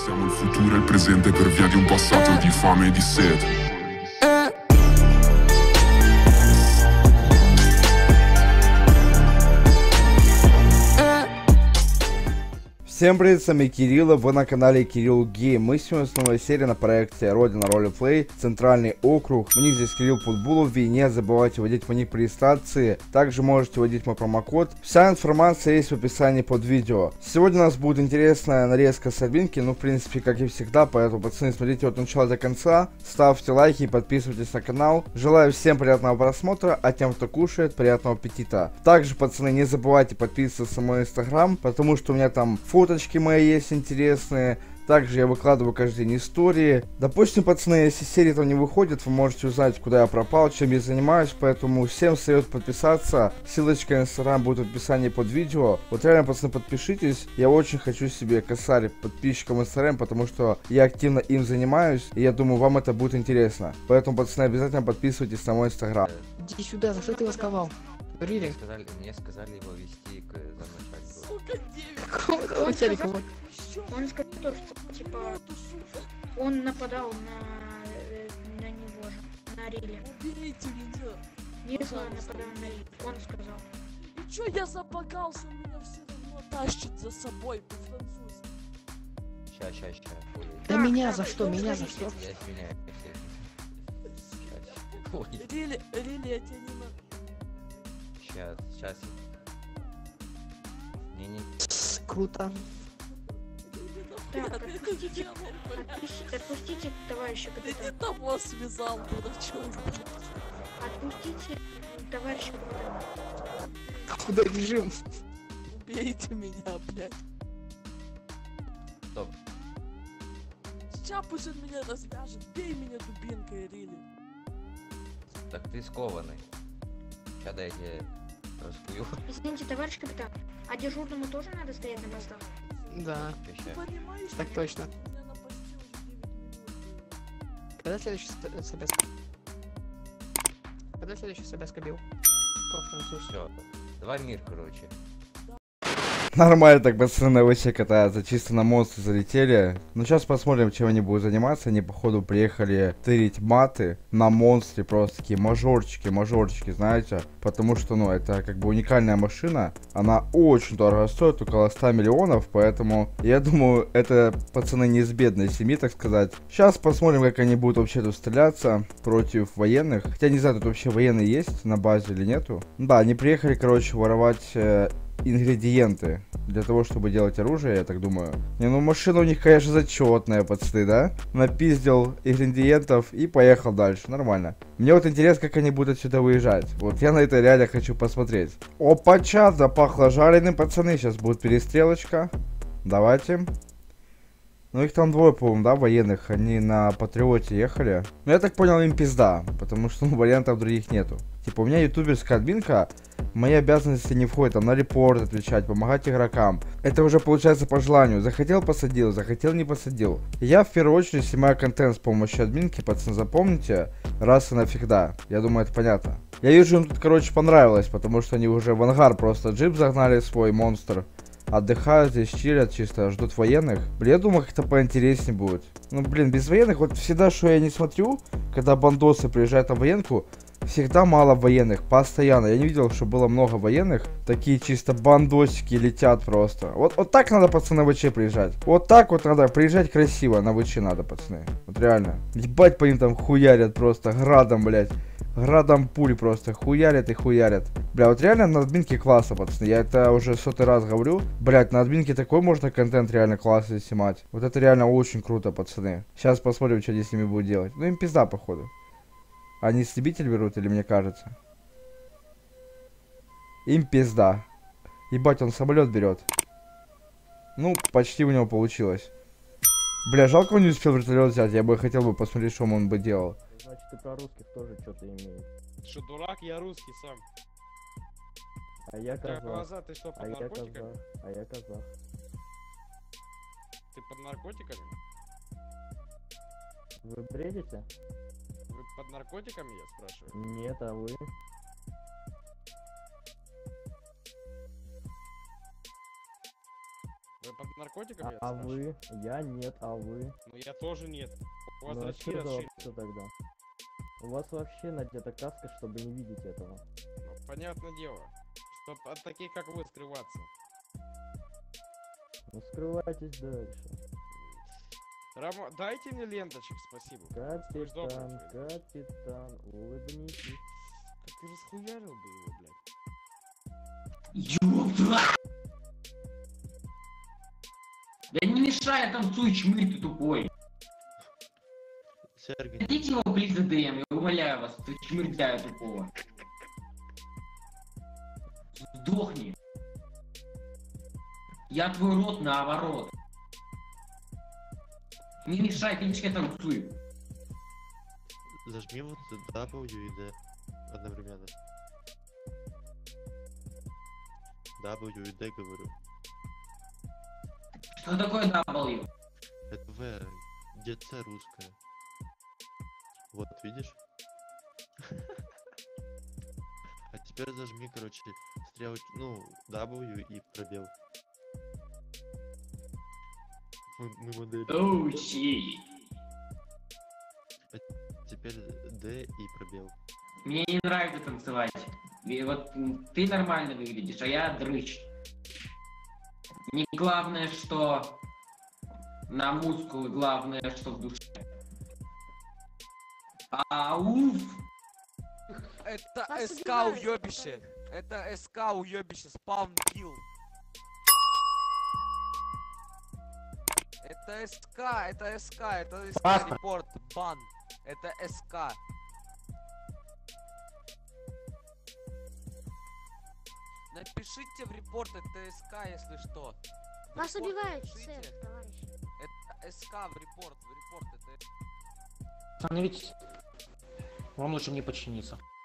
Siamo il futuro e il presente per via di un passato di fame e di sete. Всем привет, с вами Кирилл, вы на канале Кирилл Гейм. Мы сегодня с новой серией на проекте Родина Ролеплей, Центральный округ. У них здесь Кирилл Футбулов, и не забывайте вводить мой ник по регистрации. Также можете вводить мой промокод. Вся информация есть в описании под видео. Сегодня у нас будет интересная нарезка с админки, ну в принципе как и всегда, поэтому пацаны смотрите от начала до конца. Ставьте лайки и подписывайтесь на канал. Желаю всем приятного просмотра, а тем кто кушает, приятного аппетита. Также пацаны не забывайте подписываться на мой инстаграм, потому что у меня там фоточки мои есть интересные. Также я выкладываю каждый день истории. Допустим, пацаны, если серии там не выходит, вы можете узнать, куда я пропал, чем я занимаюсь. Поэтому всем советую подписаться. Ссылочка на инстаграм будет в описании под видео. Вот реально, пацаны, подпишитесь. Я очень хочу себе косарь подписчикам инстаграм, потому что я активно им занимаюсь. И я думаю, вам это будет интересно. Поэтому, пацаны, обязательно подписывайтесь на мой инстаграм. Иди сюда, за что ты его сковал? Рили? Мне сказали его вести к замначальнику. Сука, Какого начальника? Он сказал, что типа он нападал на него же, на Риле. Уберите меня. Не знаю, нападал на Риле. Он сказал. И чё я забагался, меня все равно тащит за собой по-французски. Ща. Да меня за что? Меня за что? Я извиняюсь. Ой, Рили, я тебя не надо. сейчас. Не. Круто. Так, отпустите товарища Ты не капитана. того связал, дурачок. Отпустите товарища капитана. Куда бежим? Убейте меня, блядь. Стоп. Сейчас пусть он меня развяжет. Бей меня дубинкой, Рили. Так ты скованный. Сейчас дай я тебе раскую. Извините, товарищ капитан. А дежурному тоже надо стоять на постах? Да, Ты понимаешь, так что точно. меня на посте уже 9 минут. Когда следующий собеска? Когда следующий собеска бил? По-французски. Все. Давай мир, короче. Нормально так пацаны на ВЧ катаются, чисто на монстры залетели. Ну сейчас посмотрим, чем они будут заниматься. Они походу приехали тырить маты на монстре, просто такие мажорчики, знаете. Потому что, ну, это как бы уникальная машина. Она очень дорого стоит, около 100 миллионов. Поэтому, я думаю, это пацаны не из бедной семьи, так сказать. Сейчас посмотрим, как они будут вообще тут стреляться против военных. Хотя не знаю, тут вообще военные есть на базе или нету. Да, они приехали, короче, воровать ингредиенты для того, чтобы делать оружие, я так думаю. Не, ну машина у них, конечно, зачетная, пацаны, да? Напиздил ингредиентов и поехал дальше, нормально. Мне вот интересно, как они будут отсюда выезжать. Вот я на это реально хочу посмотреть. Опа-ча, запахло жареным, пацаны, сейчас будет перестрелочка. Давайте. Ну их там двое, по-моему, да, военных, они на Патриоте ехали. Ну я так понял, им пизда, потому что ну, вариантов других нету. Типа у меня ютуберская админка, мои обязанности не входят, там на репорт отвечать, помогать игрокам. Это уже получается по желанию. Захотел — посадил, захотел — не посадил. Я в первую очередь снимаю контент с помощью админки, пацаны, запомните, раз и навсегда. Я думаю, это понятно. Я вижу, им тут, короче, понравилось, потому что они уже в ангар просто джип загнали свой монстр. Отдыхают здесь, чилят, чисто ждут военных. Блин, я думаю, как-то поинтереснее будет. Ну, блин, без военных, вот всегда, что я не смотрю, когда бандосы приезжают на военку, всегда мало военных, постоянно. Я не видел, что было много военных. Такие чисто бандосики летят просто. Вот так надо, пацаны, на ВЧ приезжать. Вот так вот надо приезжать красиво, на ВЧ надо, пацаны. Вот реально. Ебать, по ним там хуярят просто градом, блядь. Градом пуль просто хуярят и хуярят. Бля, вот реально на админке классно, пацаны. Я это уже сотый раз говорю. Блять, на админке такой можно контент реально классный снимать. Вот это реально очень круто, пацаны. Сейчас посмотрим, что они с ними будут делать. Ну им пизда, походу. Они истребитель берут, или мне кажется? Им пизда. Ебать, он самолет берет. Ну, почти у него получилось. Бля, жалко, он не успел вертолет взять. Я бы хотел бы посмотреть, что он бы делал. Значит, ты про русских тоже что-то имеешь. Ты что, дурак? Я русский сам. А я У тебя казах. глаза, ты что, под А я наркотиками? казах. А я казах. Ты под наркотиками? Вы бредите? Вы под наркотиками, я спрашиваю? Нет, а вы? Вы под под наркотиками, я А спрашиваю? вы? Я нет, а вы? Ну я тоже нет. У вас Ну а зрачки что за расширены. вообще тогда? У вас вообще надета каска, чтобы не видеть этого. Ну, понятное дело. Чтоб от таких, как вы, скрываться. Ну скрывайтесь дальше. Дайте мне ленточек, спасибо. Вы ж добрый, Капитан, блин. капитан, улыбнитесь. Как ты расхуярил бы его, блядь. Ёпта! Да не мешай, я танцую, чмырь ты тупой. Сергей, Дайте его, блин, за ДМ, я умоляю вас, ты чмырдяя тупого. Сдохни. Я твой рот наоборот. Не мешай, видишь, я танцую. зажми вот W и D одновременно. W и D говорю. Что такое W? Это V, где C русская. Вот, видишь? А теперь зажми, короче, стрелочку, ну, W и пробел. Мы модели. Оу, щи. Теперь D и пробел. Мне не нравится танцевать. И вот ты нормально выглядишь, а я дрыщ. Не главное, что на мускулы, главное, что в душе. Ауф! Это Нас СК убивают, уёбище. Это СК уёбище. Спаун килл. Это СК, это СК, это СК Баста. репорт, бан. Это СК. Напишите в репорт, это СК, если что. В Вас репорт убивают, напишите. сэр, товарищ. Это СК в репорт, это... Остановитесь. Вам лучше мне подчиниться.